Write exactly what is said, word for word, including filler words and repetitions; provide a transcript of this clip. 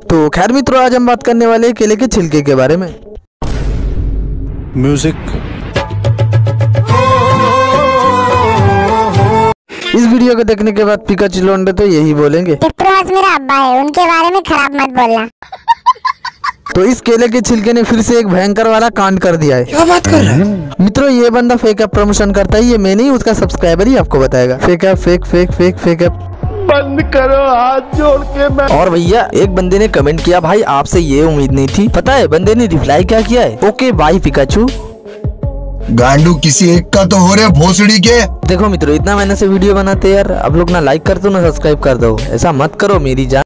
तो खैर मित्रों, आज हम बात करने वाले हैं केले के छिलके के बारे में। म्यूजिक। इस वीडियो को देखने के बाद पिकाचू लौंडे तो यही बोलेंगे, टिप्रोहस मेरा अब्बा है, उनके बारे में खराब मत बोलना। तो इस केले के छिलके ने फिर से एक भयंकर वाला कांड कर दिया है। क्या बात कर रहे हैं मित्रों, ये बंदा फेक ऐप प्रमोशन करता है, ये मैं नहीं, उसका सब्सक्राइबर ही आपको बताएगा। Fake app, fake fake fake fake app बंद करो, हाथ जोड़ के मैं। और भैया एक बंदे ने कमेंट किया, भाई आपसे ये उम्मीद नहीं थी। पता है बंदे ने रिप्लाई क्या किया है? Okay bye Pikachu. गांडू किसी एक का तो हो रहा भोसड़ी के। देखो मित्रों, इतना मेहनत से वीडियो बनाते यार, अब लोग ना लाइक कर दो ना सब्सक्राइब कर दो, ऐसा मत करो मेरी जान।